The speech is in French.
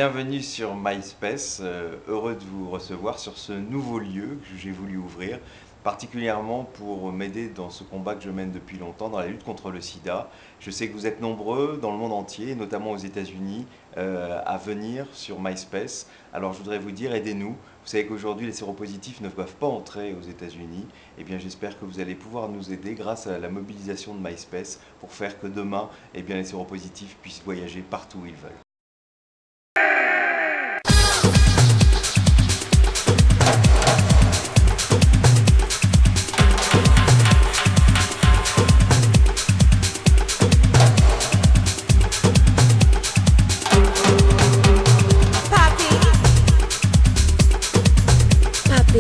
Bienvenue sur MySpace, heureux de vous recevoir sur ce nouveau lieu que j'ai voulu ouvrir, particulièrement pour m'aider dans ce combat que je mène depuis longtemps, dans la lutte contre le sida. Je sais que vous êtes nombreux dans le monde entier, notamment aux États-Unis, à venir sur MySpace. Alors je voudrais vous dire, aidez-nous. Vous savez qu'aujourd'hui les séropositifs ne peuvent pas entrer aux États-Unis. Eh bien j'espère que vous allez pouvoir nous aider grâce à la mobilisation de MySpace pour faire que demain, eh bien, les séropositifs puissent voyager partout où ils veulent.